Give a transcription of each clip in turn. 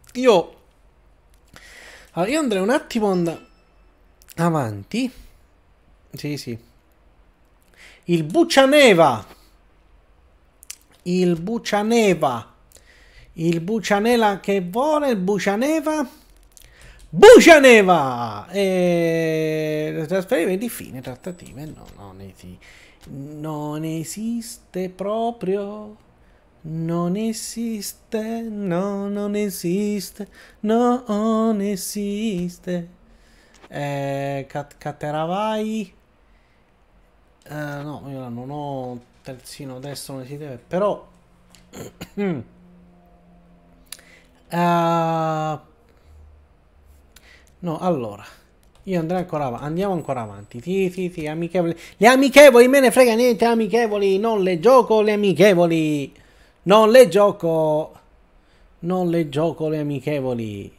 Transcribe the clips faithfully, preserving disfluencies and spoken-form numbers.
Io, allora, io andrei un attimo and avanti. Sì, sì. Il Bucianeva. Il Bucianeva. Il Bucianela che vuole, il Bucianeva. Bucianeva! E trasferimenti, fine trattative. No, non esiste. Non esiste proprio. Non esiste. No, non esiste. No, non esiste. Eh, cat Cateravai. Eh, no, io non ho terzino destro, non si deve. Però. Uh, no, allora io andrei ancora avanti. Andiamo ancora avanti. Sì, sì, sì, amichevoli. Le amichevoli, me ne frega niente, amichevoli. Non le gioco le amichevoli. Non le gioco. Non le gioco le amichevoli.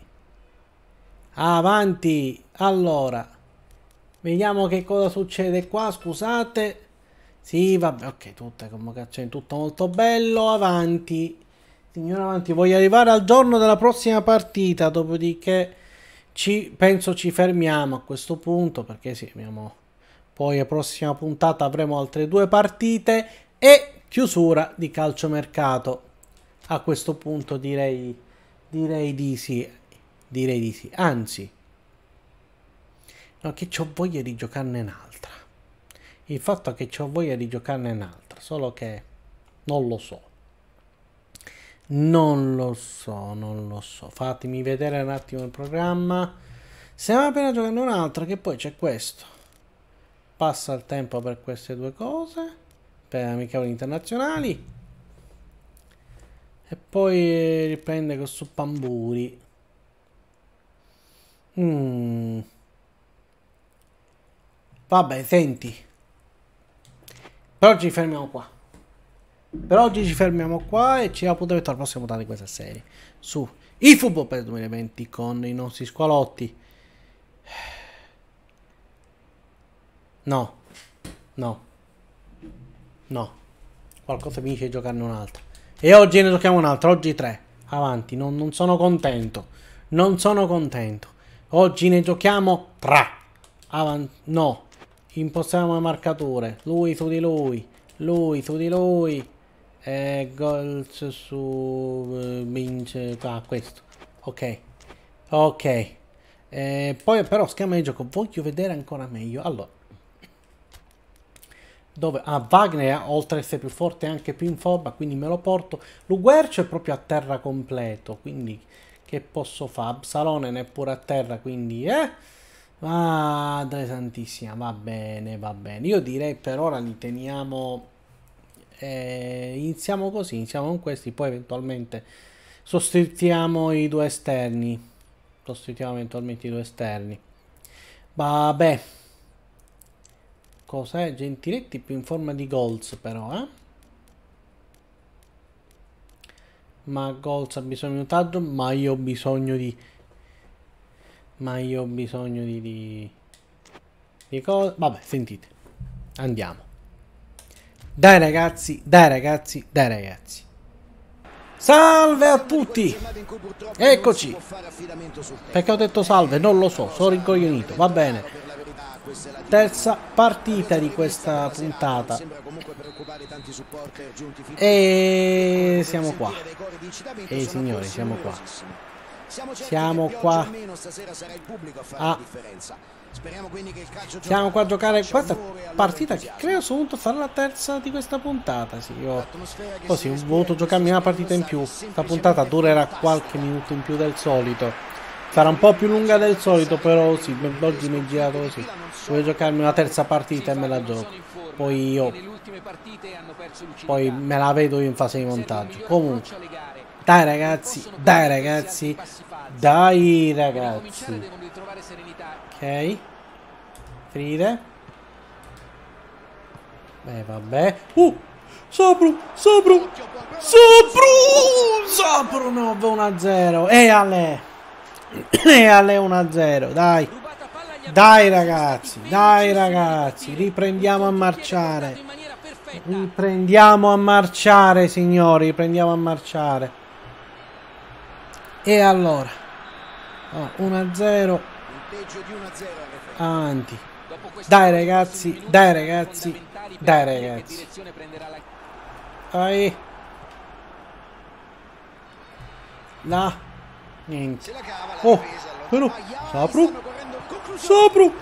Avanti. Allora, vediamo che cosa succede qua. Scusate. Sì, vabbè, ok, tutte convocazioni, tutto molto bello. Avanti. Signora avanti, voglio arrivare al giorno della prossima partita, dopodiché ci, penso ci fermiamo a questo punto, perché sì, abbiamo, poi la prossima puntata avremo altre due partite e chiusura di calciomercato. A questo punto direi, direi di sì, direi di sì, anzi, no, che c'ho voglia di giocarne un'altra. Il fatto è che c'ho voglia di giocarne un'altra, solo che non lo so. Non lo so, non lo so. Fatemi vedere un attimo il programma. Stiamo appena giocando un'altra, che poi c'è questo. Passa il tempo per queste due cose. Per amichevoli internazionali. E poi riprende con su Pamburi. Mm. Vabbè, senti. Per oggi fermiamo qua. Per oggi ci fermiamo qua e ci appuntamento alla prossima puntata di questa serie su eFootball per duemilaventi con i nostri squalotti. No, no, no. Qualcosa mi dice di giocarne un'altra. E oggi ne giochiamo un'altra, oggi tre. Avanti, non, non sono contento. Non sono contento. Oggi ne giochiamo tre. Avanti, no. Impostiamo le marcature. Lui su di lui. Lui su di lui. E gol su vince ah, questo. Ok. Ok. E poi però schema di gioco voglio vedere ancora meglio. Allora. Dove? Ah, Wagner oltre ad essere più forte è anche più in forma, quindi me lo porto. Luguercio è proprio a terra completo, quindi che posso fare? Absalone è pure a terra, quindi eh? Madre santissima, va bene, va bene. Io direi per ora li teniamo. Eh, iniziamo così, iniziamo con questi, poi eventualmente sostituiamo i due esterni. Sostituiamo eventualmente i due esterni. Vabbè. Cos'è? Gentiletti più in forma di goals però, eh? Ma goals ha bisogno di minutaggio, ma io ho bisogno di... Ma io ho bisogno di... Di, di cosa? Vabbè, sentite. Andiamo. Dai ragazzi, dai ragazzi, dai ragazzi. Salve a tutti! Eccoci! Perché ho detto salve? Non lo so, sono rincoglionito, va bene. Terza partita di questa puntata. E siamo qua. E signori, siamo qua. Siamo qua. Ah. Siamo qua a giocare questa partita che credo sono sarà la terza di questa puntata. Sì, io così ho voluto giocarmi una partita in più. Questa puntata durerà qualche minuto in più del solito. Sarà un po' più lunga del solito, però sì, oggi mi è girato così. Voglio giocarmi una terza partita e me la gioco. Poi io Poi me la vedo in fase di montaggio. Comunque, dai ragazzi, dai ragazzi, dai ragazzi. Ok. Fride. Beh, vabbè. Uh! Sopru! Sopru! Sopru! Sopru! No, uno a zero. E alle! E alle uno a zero, dai. Dai ragazzi, dai ragazzi, riprendiamo a marciare. Riprendiamo a marciare, signori, riprendiamo a marciare. E allora, oh, uno a zero. Avanti. Dai ragazzi, dai ragazzi, dai ragazzi. Dai. Là. Niente. Oh, però. Sapru. Sapru.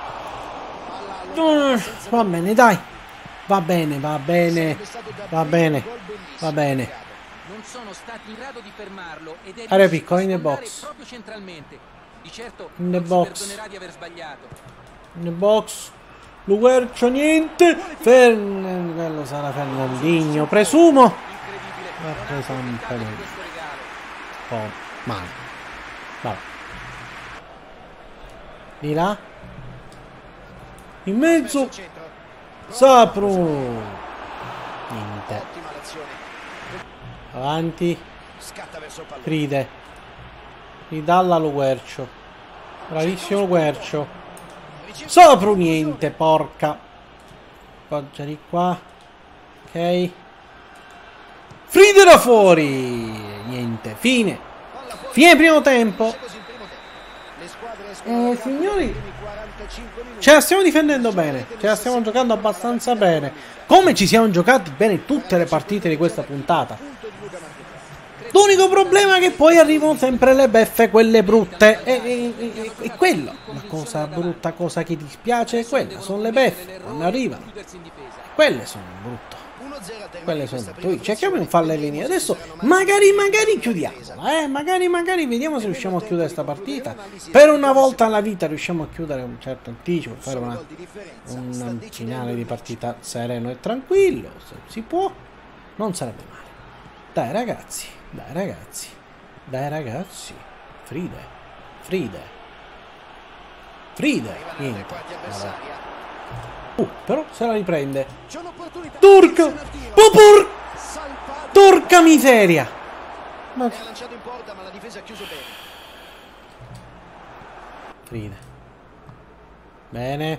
Uh, va bene, dai. Va bene, va bene. Va bene. Va bene. Non sono stati in grado di fermarlo ed è area piccola in the box. Proprio centralmente. Di certo in the non box. si perdonerà di aver sbagliato. In the box. Luguercio niente. Fern... quello sarà Fernandinho, presumo. Ha preso un po' oh, male. Vabbè. Di là. In mezzo. Sapru. Niente. Avanti. Fride. Ridalla Luguercio. Bravissimo Luguercio. Sapru niente, porca. Poggia di qua. Ok. Fride da fuori. Niente. Fine. Fine primo tempo. Eh, signori, ce la stiamo difendendo bene. Ce la stiamo giocando abbastanza bene. Come ci siamo giocati bene tutte le partite di questa puntata. L'unico problema è che poi arrivano sempre le beffe, quelle brutte. E, e, e, e quello, la cosa brutta, cosa che dispiace è quella. Sono le beffe, quando arrivano. Quelle sono brutte. Quelle sono brutte. Poi cerchiamo di non farle venire. Adesso magari, magari chiudiamola. Eh? Magari, magari vediamo se riusciamo a chiudere questa partita. Per una volta nella vita riusciamo a chiudere un certo anticipo. Fare una, un finale di partita sereno e tranquillo. Se si può, non sarebbe male. Dai ragazzi. Dai ragazzi, dai ragazzi, Fride, Fride, Fride, niente, vabbè. Uh, però se la riprende. Turca, Popur, Turca miseria. Ma... Fride. Bene.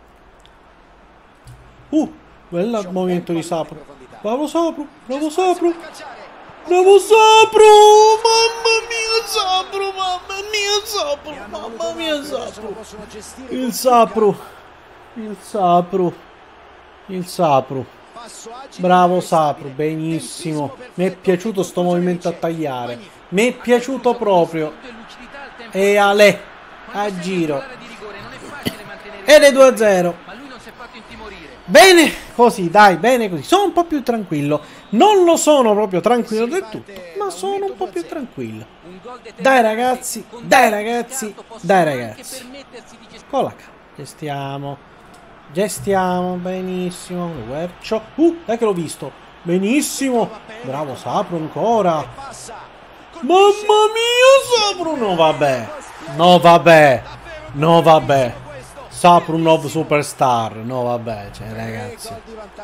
Uh, quello è il movimento di Sapru. Bravo Sapru, bravo Sapru. Bravo Sapru! Mamma mia Sapru! Mamma mia Sapru! Mamma mia Sapru! Il Sapru! Il Sapru! Il Sapru! Bravo Sapru! Benissimo! Mi è piaciuto sto movimento a tagliare! Mi è piaciuto proprio! E Ale! A giro! Ed è due a zero! Bene così, dai, bene così. Sono un po' più tranquillo. Non lo sono proprio tranquillo del tutto, ma sono un po' più tranquillo. Dai ragazzi, dai ragazzi, dai ragazzi. Con la K. Gestiamo. Gestiamo, benissimo. Luguercio. Uh, dai che l'ho visto. Benissimo. Bravo Sapru ancora. Mamma mia Sapru. No vabbè. No vabbè. No vabbè. Saprunov Superstar, no vabbè, cioè ragazzi.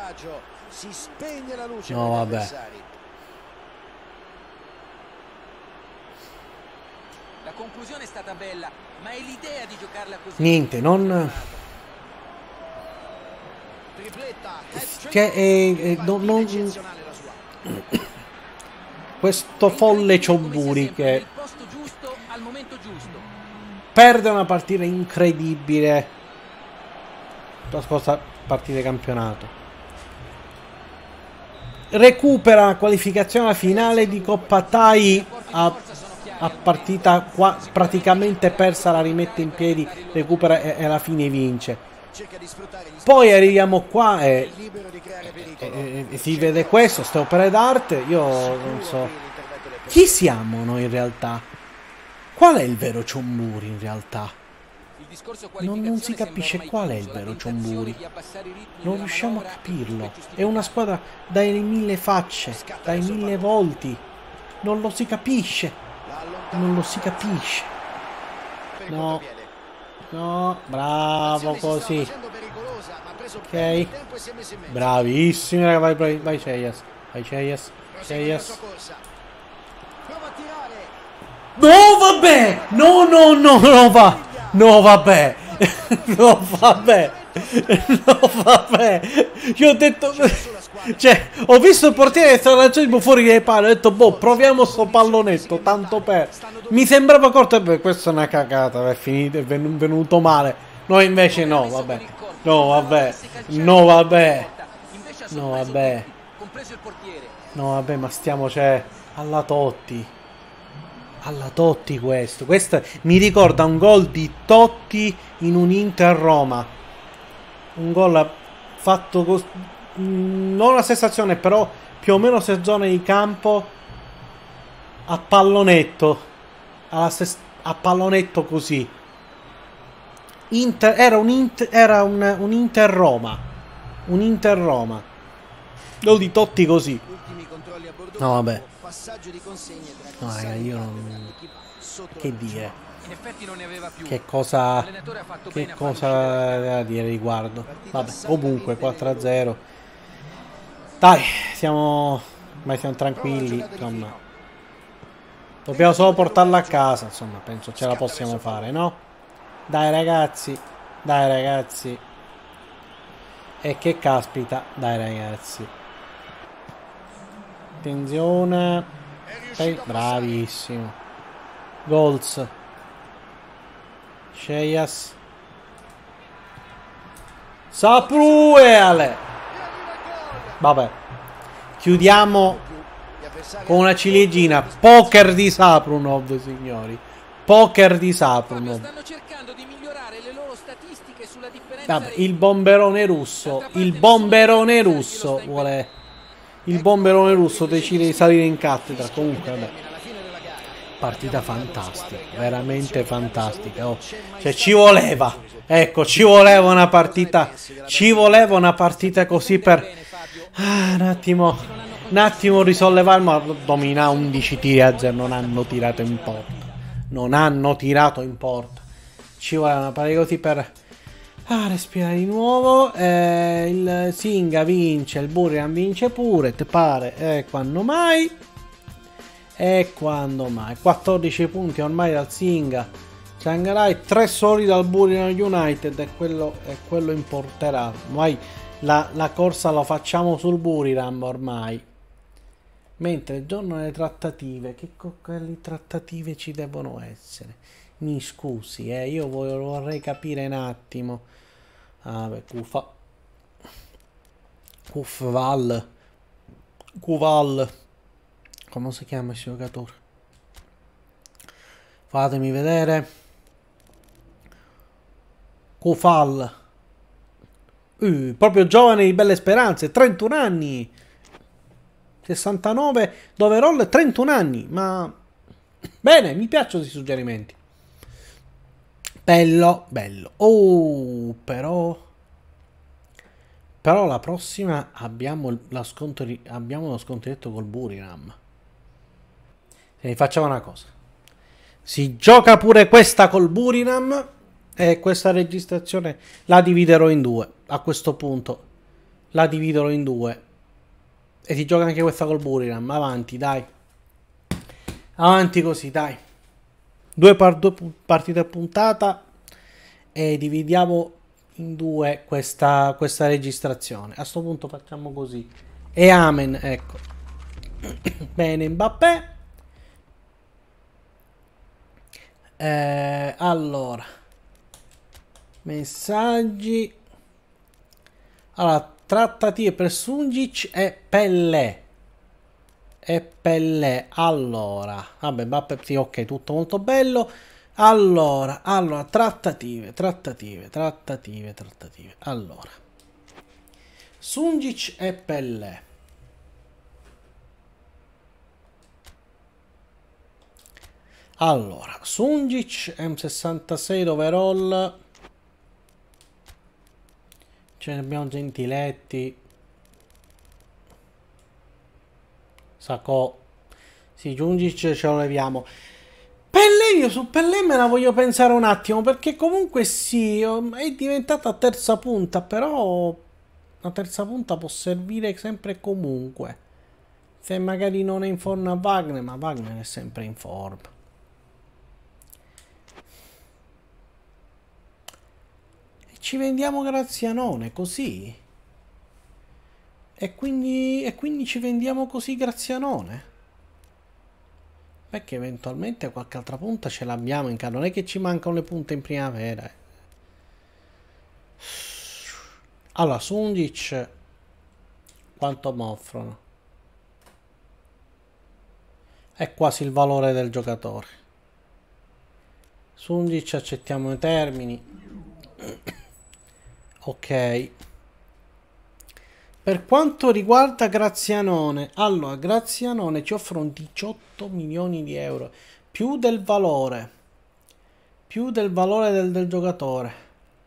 No vabbè. La conclusione è stata bella, ma è l'idea di giocarla così. Niente, non che è, è, non, non... questo folle Cioburi che perde una partita incredibile. La scorsa partita di campionato, recupera la qualificazione alla finale di Coppa Thai a, a partita qua praticamente persa, la rimette in piedi, recupera e, e alla fine vince. Poi arriviamo qua e, e, e, e si vede questo, ste opere d'arte. Io non so chi siamo noi in realtà, qual è il vero Cioburi in realtà. Non, non si capisce qual è il vero Cioburi. Non riusciamo a capirlo. È una squadra dai mille facce, dai mille volti. Non lo si capisce. Non lo si capisce. No. No. Bravo così. Ok. Bravissimi ragazzi. Vai, vai, vai Ceyas. Vai Ceyas. Ceyas. No vabbè. No no no no va. No vabbè, no vabbè, no vabbè, io ho detto, Cioè, ho visto il portiere che stava lanciando fuori dai pali. Ho detto, boh, proviamo sto pallonetto. Tanto per. Mi sembrava corto. E beh, questa è una cagata. È finito, è venuto male. No, invece no, vabbè. No, vabbè. No, vabbè. No, vabbè. No, vabbè, ma stiamo, cioè, alla Totti. Alla Totti questo. Questo mi ricorda un gol di Totti in un Inter-Roma. Un gol fatto così. Non la stessa azione, però più o meno se zone di campo a pallonetto. Alla a pallonetto così. Inter, era un Inter, era un, un Inter-Roma. Un Inter-Roma. Gol di Totti così. No, vabbè. No, raga, io non... Che dire? In effetti non ne aveva più. Che cosa... Che cosa da dire riguardo? Vabbè, comunque quattro a zero. Dai, siamo... Ma siamo tranquilli, insomma. Dobbiamo solo portarla a casa, insomma, penso ce la possiamo fare, no? Dai ragazzi, dai ragazzi. E che caspita, dai ragazzi. Attenzione. Bravissimo. Goals. Sheyas. Sapruele. Vabbè. Chiudiamo con una ciliegina. Poker di Saprunov, signori. Poker di Saprunov. Stanno cercando di migliorare le loro statistiche sulla differenza. Vabbè, il bomberone russo. Il bomberone russo vuole... Il bomberone russo decide di salire in cattedra. Comunque, vabbè. Partita fantastica. Veramente fantastica. Oh. Cioè, ci voleva. Ecco, ci voleva una partita. Ci voleva una partita così per... Ah, un attimo. Un attimo risollevare. Ma domina undici tiri a zero. Non hanno tirato in porta. Non hanno tirato in porta. Ci voleva una partita così per... Ah, respirare di nuovo. Eh, il Singa vince, il Buriram vince pure. Te pare? E eh, quando mai? E quando mai? quattordici punti ormai dal Singa. Shanghai, tre soli dal Buriram United. E quello, e quello importerà. Ormai la, la corsa la facciamo sul Buriram ormai. Mentre il giorno delle trattative. Che quelle trattative ci devono essere? Mi scusi, eh, io vorrei capire un attimo. Ah, beh, Cufa. Cufval. Cuval. Come si chiama il giocatore? Fatemi vedere. Cufal. Uh, proprio giovane di belle speranze. trentuno anni. sessantanove d'overall e trentuno anni. Ma... Bene, mi piacciono questi suggerimenti. Bello, bello. Oh, però... Però la prossima abbiamo, la sconto, abbiamo lo sconto diretto col Buriram. E facciamo una cosa. Si gioca pure questa col Buriram. E questa registrazione la dividerò in due. A questo punto la dividerò in due. E si gioca anche questa col Buriram. Avanti, dai. Avanti così, dai. Due, par due partite a puntata. E dividiamo in due questa, questa registrazione. A sto punto facciamo così. E amen, ecco. Bene, Mbappé. Eh, allora. Messaggi. Allora, trattative per Sungic e Pellè. E Pellè. Allora. Vabbè, Mbappé, sì, ok, tutto molto bello. Allora, allora, trattative, trattative, trattative, trattative. Allora, Sungic e Pellè. Allora, Sungic, M sessantasei overall. Ce ne abbiamo Gentiletti. Sacco. Sì, Sungic ce lo leviamo. Pellè, io su Pellè me la voglio pensare un attimo, perché comunque sì, è diventata terza punta, però la terza punta può servire sempre e comunque. Se magari non è in forma Wagner, ma Wagner è sempre in forma. E ci vendiamo Grazianone, così. E quindi, e quindi ci vendiamo così Grazianone? Perché eventualmente qualche altra punta ce l'abbiamo in casa. Non è che ci mancano le punte in primavera. eh. Allora, Sundic quanto mi offrono? È quasi il valore del giocatore. Sundic accettiamo i termini. Ok. Per quanto riguarda Grazianone, allora Grazianone ci offrono diciotto milioni di euro, più del valore, più del valore del, del giocatore.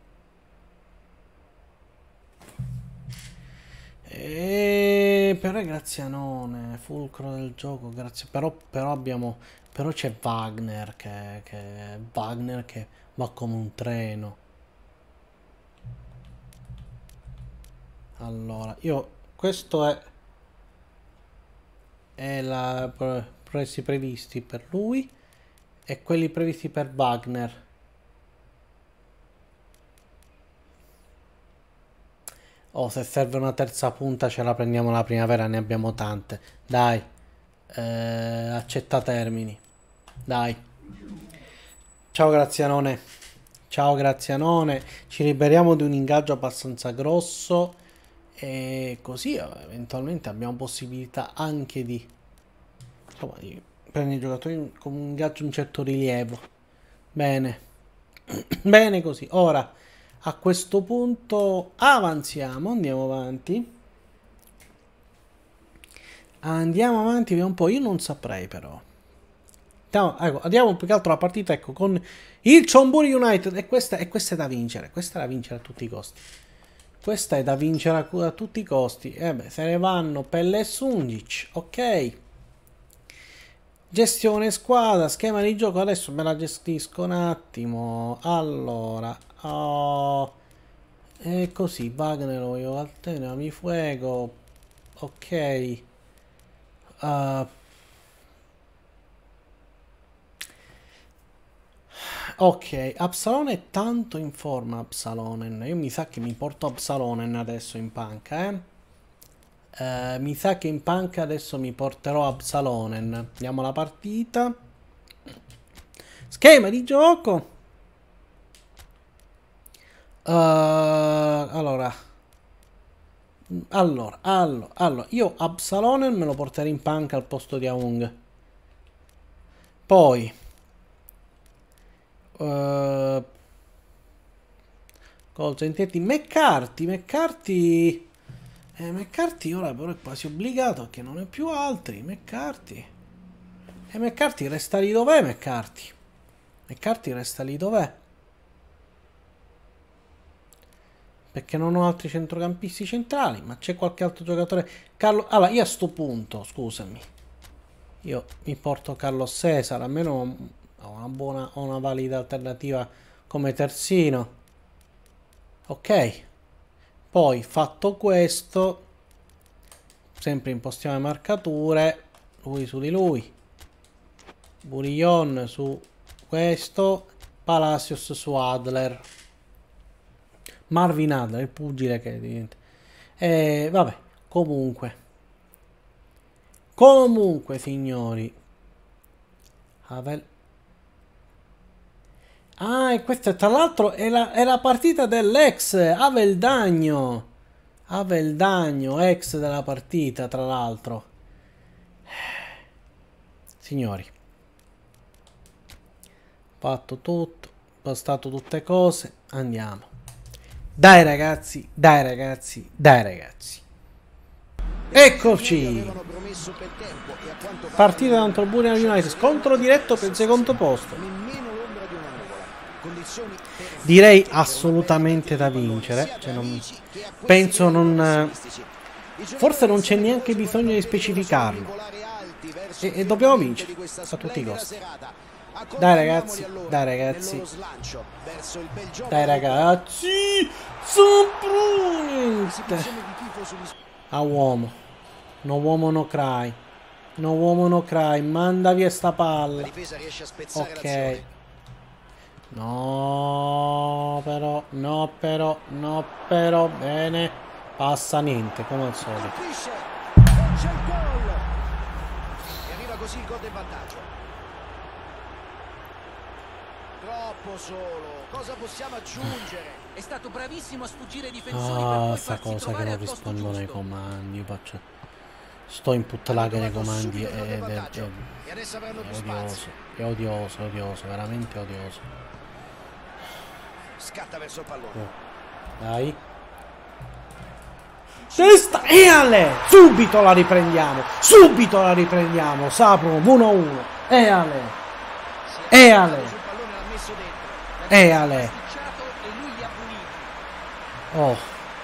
E però è Grazianone, fulcro del gioco, grazie. Però, però abbiamo, però c'è Wagner che, che Wagner che va come un treno. Allora, io questo è è la pre- prezzi previsti per lui e quelli previsti per Wagner. Oh, se serve una terza punta ce la prendiamo la primavera, ne abbiamo tante. Dai, eh, accetta termini. Dai. Ciao Grazianone. Ciao Grazianone. Ci liberiamo di un ingaggio abbastanza grosso e così eh, eventualmente abbiamo possibilità anche di, insomma, di prendere i giocatori con un ingaggio di un certo rilievo. Bene. Bene così. Ora a questo punto avanziamo, andiamo avanti. Andiamo avanti, vediamo un po'. Io non saprei però. Andiamo, ecco, andiamo più che altro la partita ecco, con il Chonburi United. E questa, e questa è da vincere. Questa è da vincere a tutti i costi. Questa è da vincere a, a tutti i costi. E eh beh, se ne vanno Pelle e Sundic. Ok. Gestione squadra, schema di gioco. Adesso me la gestisco un attimo. Allora. Oh. E così, Wagner lo voglio alternare, mi fuego. Ok. Uh, ok, Absalonen è tanto in forma, Absalonen. Io mi sa che mi porto Absalonen adesso in panca, eh. Uh, mi sa che in panca adesso mi porterò Absalonen. Andiamo alla partita. Schema di gioco. Uh, allora. Allora, allora, allora, io Absalonen me lo porterei in panca al posto di Aung. Poi uh, consentiti McCarthy, McCarthy eh, McCarthy ora però è quasi obbligato perché non è più altri. McCarthy e McCarthy resta lì dov'è. McCarthy McCarthy resta lì dov'è, perché non ho altri centrocampisti centrali. Ma c'è qualche altro giocatore? Carlo... Allora, io a sto punto, scusami, io mi porto Carlos Cesar, almeno ho una buona, ho una valida alternativa come terzino. Ok. Poi, fatto questo, sempre impostiamo le marcature. Lui su di lui. Burillon su questo. Palacios su Adler. Marvin Adler, il pugile che diventa. E vabbè, comunque. Comunque, signori. Avel... Ah, e questa tra l'altro è la, è la partita dell'ex Aveldagno. Aveldagno, ex della partita, tra l'altro. Signori. Fatto tutto. Postato tutte cose. Andiamo. Dai ragazzi, dai ragazzi, dai ragazzi. Eccoci. Partita contro Burial United. Scontro diretto per il secondo posto. Direi assolutamente da vincere. Cioè non, penso non... Forse non c'è neanche bisogno di specificarlo. E, e dobbiamo vincere a tutti i costi. Dai ragazzi, dai ragazzi, dai ragazzi, Sombrunente. A uomo, no uomo no cry, no uomo no cry, manda via sta palla. Ok. No però, no però, no però, bene. Passa niente, come al solito. C'è il gol. E arriva così il gol del vantaggio. Troppo solo. Cosa possiamo aggiungere? È stato bravissimo a sfuggire ai difensori per Ah, poi sta farsi cosa che trovare non al posto rispondono ai giusto. comandi. Io faccio. Sto in puttanaga nei comandi. È, è, è, è, E adesso avranno è più odioso. spazio. È odioso, è odioso, veramente odioso. Scatta verso il pallone. Oh. Dai. Testa e Ale! Subito la riprendiamo! Subito la riprendiamo! Sapro uno a uno. E Ale! E Ale! Sul pallone l'ha messo dentro. E Ale! Pasticciato e lui li ha puniti. Oh.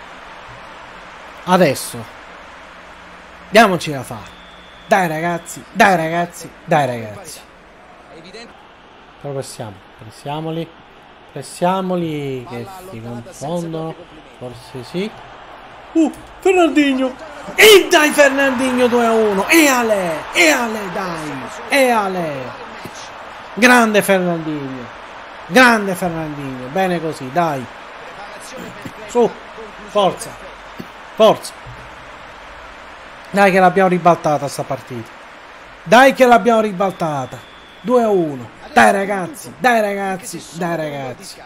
Adesso. Diamoci da fare. Dai ragazzi, dai ragazzi, dai ragazzi. È evidente. Però pressiamo, pressiamoli. Pressiamoli che si confondono. Forse sì. Uh, Fernandinho. E dai Fernandinho due a uno. E Ale, e Ale dai. E Ale. Grande Fernandinho. Grande Fernandinho. Bene così, dai. Su, forza. Forza. Dai che l'abbiamo ribaltata sta partita. Dai che l'abbiamo ribaltata. due a uno. Dai ragazzi, dai ragazzi, dai ragazzi.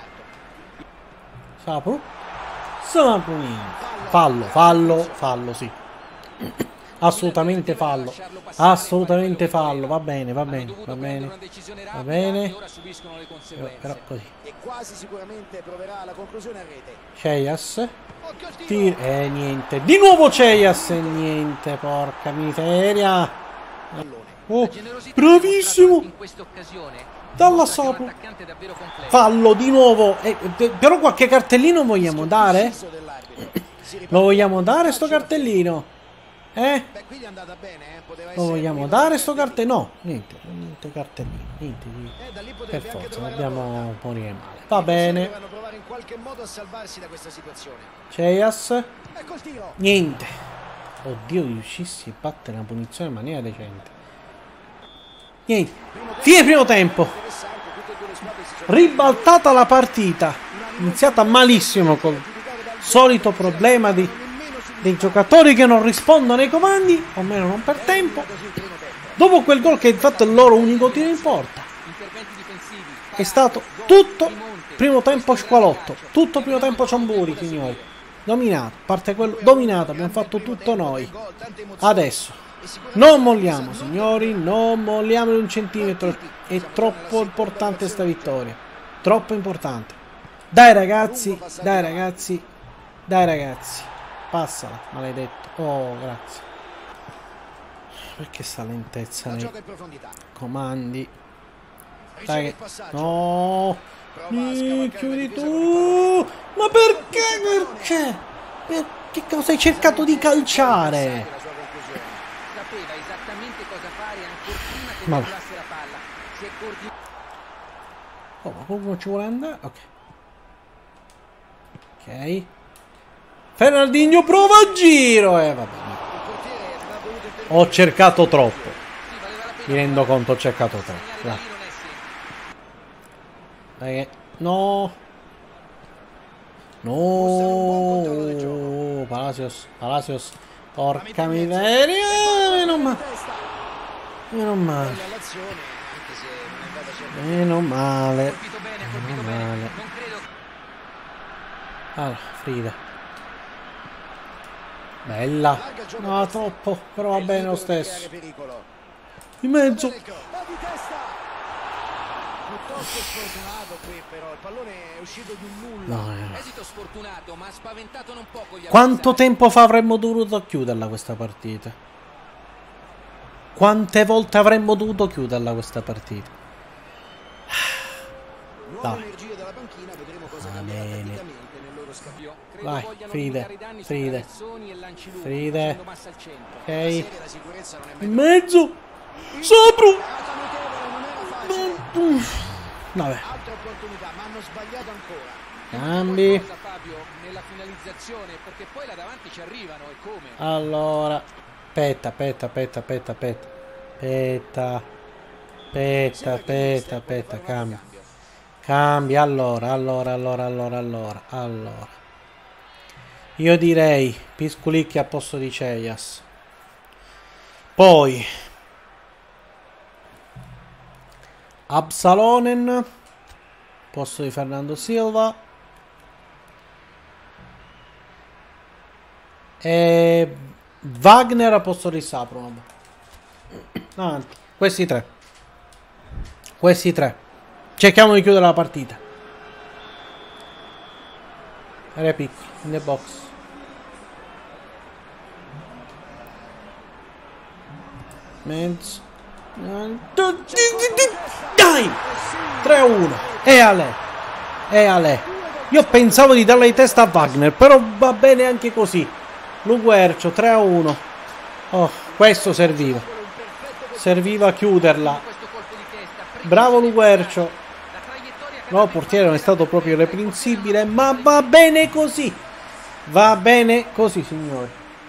Sapro. Sapro niente. Fallo, fallo, fallo, sì. Assolutamente fallo. Assolutamente fallo. Va bene, va bene, va bene. Va bene. Però, però così. E quasi sicuramente proverà la conclusione a rete. Ceias. Tir- eh niente. Di nuovo Ceias e niente. Porca miseria. Oh, bravissimo. In questa occasione Dalla mostra che è un Sapro. attaccante davvero completo. Fallo di nuovo. Eh, eh, però qualche cartellino vogliamo dare? Lo vogliamo dare sto cartellino? Eh? Beh, qui gli è andata bene, eh. Poteva Lo essere vogliamo quello dare del sto cartellino. cartellino? No, niente, niente cartellino, niente di... Eh, da lì Per potrebbe anche forza, trovare la dobbiamo porta. morire male. Va bene. Dovevano provare in qualche modo a salvarsi da questa situazione. Ceias. Ecco il tiro. Niente. Oddio, riuscissi a battere la punizione in maniera decente. Niente. Fine primo tempo. Interessante, tutte e due le squadre si sono Ribaltata la partita. Iniziata malissimo col solito problema di, dei giocatori che non rispondono ai comandi, o meno non per tempo. Dopo quel gol che è fatto il loro unico tiro in porta. Interventi difensivi. È stato tutto primo tempo squalotto. Tutto primo tempo ciamburi, signori. Dominato. A parte quello dominato, abbiamo fatto tutto noi. Adesso. Non molliamo, signori. Non molliamo di un centimetro. È troppo importante sta vittoria. Troppo importante. Dai ragazzi. Dai ragazzi. Dai ragazzi. Passala, maledetto. Oh, grazie. Perché sta lentezza nei gioca in profondità. comandi? Riceve Dai il che... passaggio. No. Prova a Mi scavalcare chiudi la difesa con il tu. Ma perché? Perché? Perché cosa hai cercato di calciare? la sua conclusione. Sapeva esattamente cosa fare ancora prima che Ma- arrivasse la palla. Si è coordinato. Oh, ma qualcuno ci vuole andare? Ok. Ok. Fernandinho prova a giro. Eh, vabbè. Il portiere non ha voluto intervenire. Ho cercato troppo. Sì, valeva la pena. Mi rendo conto, ho cercato troppo. Segnare da Dai. lì non è semplice. Dai che... No. No. Palacios. Palacios. Porca miseria. Meno male. Meno male. Bella l'azione, anche se non è andata certo. Meno male. Colpito bene, ha colpito Meno bene. male. Non credo. Allora, Frida. Bella. Larga il gioco No, a testa. troppo. Però va È bene lo libero di creare stesso. pericolo. In mezzo. Va di testa. Piuttosto sfortunato qui, però il pallone è uscito di un nulla. No, eh. Esito sfortunato, ma ha spaventato non poco gli Quanto avversari. tempo fa avremmo dovuto chiuderla questa partita? Quante volte avremmo dovuto chiuderla questa partita? Nuove Dai. energie dalla panchina, vedremo cosa Va cambierà bene. tatticamente nel loro scambio. Credo Vai, vogliano Fride, limitare i danni su Fride. traversoni e lanci lunghi, Fride. facendo massa al centro. Ok. Serie, la sicurezza non è mai In mezzo. Sapro. Parata notevole, non era facile. Vabbè. Altra opportunità, ma hanno sbagliato ancora. Cambi. Qualcosa, Fabio, nella finalizzazione, perché poi là davanti ci arrivano e come? Allora. Aspetta, aspetta, aspetta, aspetta, aspetta. Aspetta. Aspetta, aspetta, aspetta, cambia. Cambia, allora, allora, allora, allora, allora, allora. Io direi Pisculicchi a posto di Ceias. Poi Absalonen posto di Fernando Silva. E Wagner a posto di Sapronov. Avanti. Questi tre. Questi tre. Cerchiamo di chiudere la partita. Area piccola, in the box. Mezzo. Dai! tre a uno. E a lei. E a lei. Io pensavo di darla di testa a Wagner, però va bene anche così. Luguercio, tre a uno. Oh, questo serviva. Serviva a chiuderla. Bravo Luguercio. No, portiere non è stato proprio irreprensibile, ma va bene così. Va bene così, signori.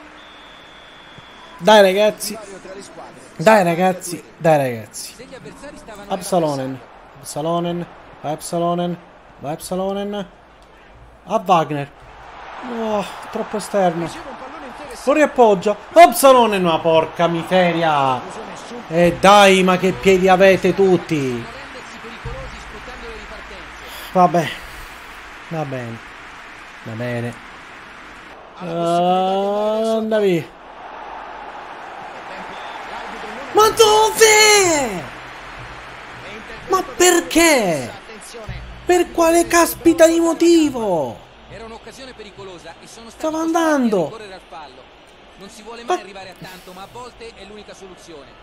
Dai ragazzi. Dai ragazzi. Dai ragazzi. Absalonen. Absalonen. Vai Absalonen. Vai Absalonen. A Wagner. Oh, troppo esterno. Lo riappoggia. Absalonen, ma porca miseria. E eh dai, ma che piedi avete tutti. Vabbè. Va bene. Va bene. Uh, andavi. Ma dove? Ma perché? Per quale caspita di motivo? Era un'occasione pericolosa e sono stava andando. Correre al fallo. Non si vuole ma... mai arrivare a tanto, ma a volte è l'unica soluzione.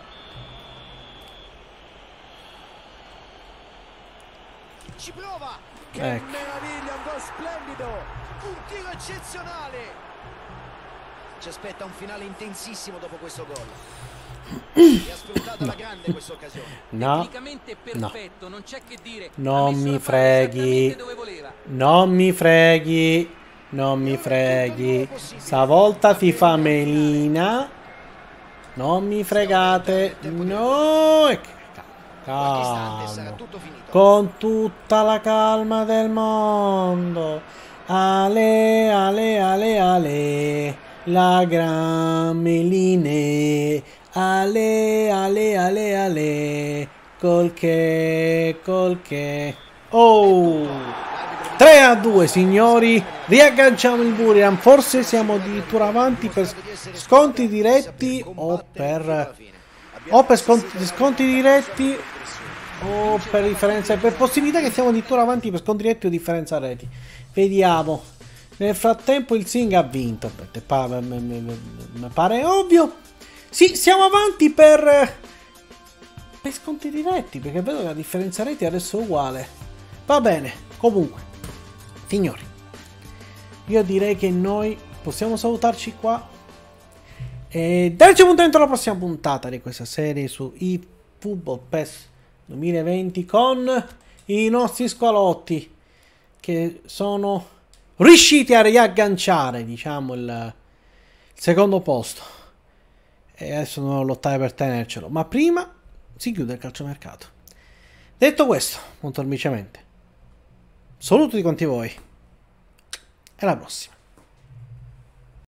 Ci prova. Che ecco. meraviglia, un gol splendido. Un tiro eccezionale. Ci aspetta un finale intensissimo dopo questo gol. E ha sfruttato alla grande questa occasione. No. Perfetto, non c'è che dire. Non mi freghi. Non mi freghi. Non mi freghi. Stavolta FIFA melina. Non mi fregate. No. Calmo. Con tutta la calma del mondo. Ale, ale, ale, ale. La gran meline. Ale, ale, ale, ale. Col che, col che. Oh! tre a due, signori. Riagganciamo il Buriram. Forse siamo addirittura avanti per sconti diretti o per... O per sconti, sconti diretti o per differenza, per possibilità che siamo addirittura avanti per sconti diretti o differenza reti. Vediamo. Nel frattempo il Sing ha vinto. Mi pare ovvio. Sì, siamo avanti per per sconti diretti, perché vedo che la differenza reti adesso è uguale. Va bene. Comunque, signori, io direi che noi possiamo salutarci qua e darci appuntamento alla prossima puntata di questa serie su eFootball PES duemilaventi con i nostri squalotti che sono riusciti a riagganciare, diciamo, il, il secondo posto e adesso dobbiamo lottare per tenercelo, ma prima si chiude il calciomercato. Detto questo, molto semplicemente saluto di quanti voi e alla prossima.